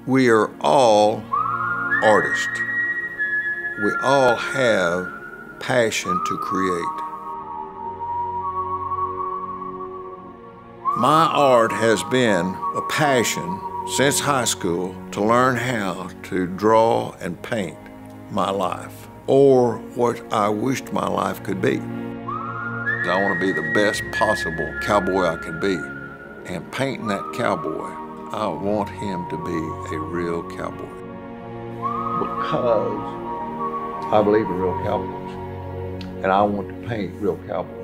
We are all artists. We all have passion to create. My art has been a passion since high school to learn how to draw and paint my life, or what I wished my life could be. I want to be the best possible cowboy I can be. And painting that cowboy, I want him to be a real cowboy. Because I believe in real cowboys. And I want to paint real cowboys.